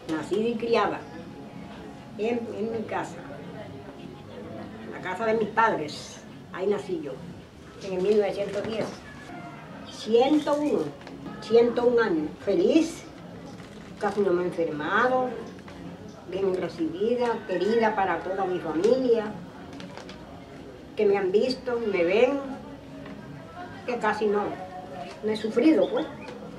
nacida y criada en mi casa, la casa de mis padres. Ahí nací yo, en el 1910. 101 años, feliz, casi no me he enfermado, bien recibida, querida para toda mi familia, que me han visto, me ven, que casi no he sufrido, pues.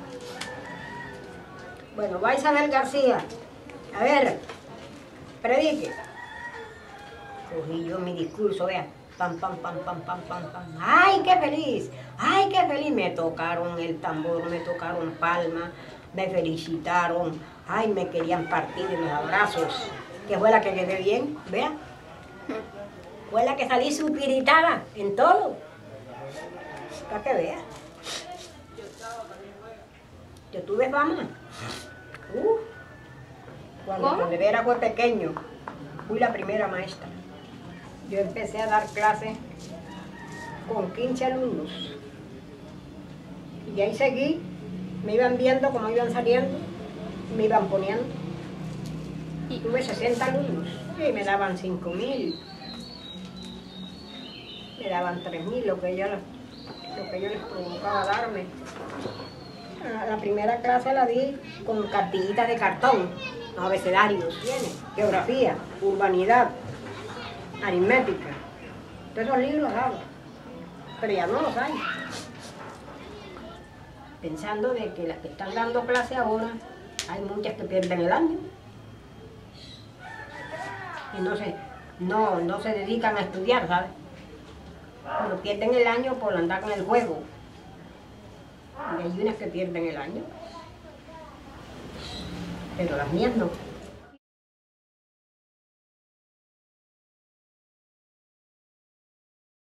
Bueno, va Isabel García, a ver, predique. Cogí yo mi discurso, vea, pam, pam, pam, pam, pam, pam, pam. ¡Ay, qué feliz! ¡Ay, qué feliz! Me tocaron el tambor, me tocaron palmas, me felicitaron. ¡Ay, me querían partir en los abrazos! Que fue la que quedé bien, vea. Fue la que salí supiritada en todo. Para que vea. Yo tuve fama. Cuando Vera fue pequeño, fui la primera maestra. Yo empecé a dar clases con 15 alumnos. Y ahí seguí, me iban viendo cómo iban saliendo, me iban poniendo. Y tuve 60 alumnos y me daban 5.000, me daban 3.000, lo que yo les provocaba darme. La primera clase la di con cartillitas de cartón, los abecedarios, geografía, urbanidad, aritmética. Todos esos libros daba, pero ya no los hay. Pensando de que las que están dando clase ahora, hay muchas que pierden el año. Y no se dedican a estudiar, ¿sabes? Pero pierden el año por andar con el juego. Y hay unas que pierden el año. Pero las mías no.